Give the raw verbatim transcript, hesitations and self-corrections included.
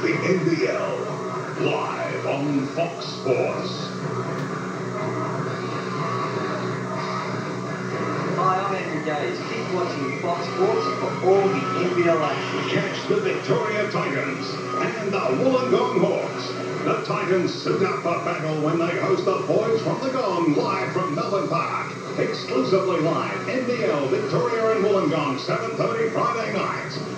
the N B L, live on Fox Sports. Hi, I'm Andrew Gaze. Keep watching Fox Sports for all the N B L action. Catch the Victoria Titans and the Wollongong Hawks. The Titans suit up for battle when they host the boys from the Gong live from Melbourne Park. Exclusively live, N B L Victoria and Wollongong, seven thirty Friday night.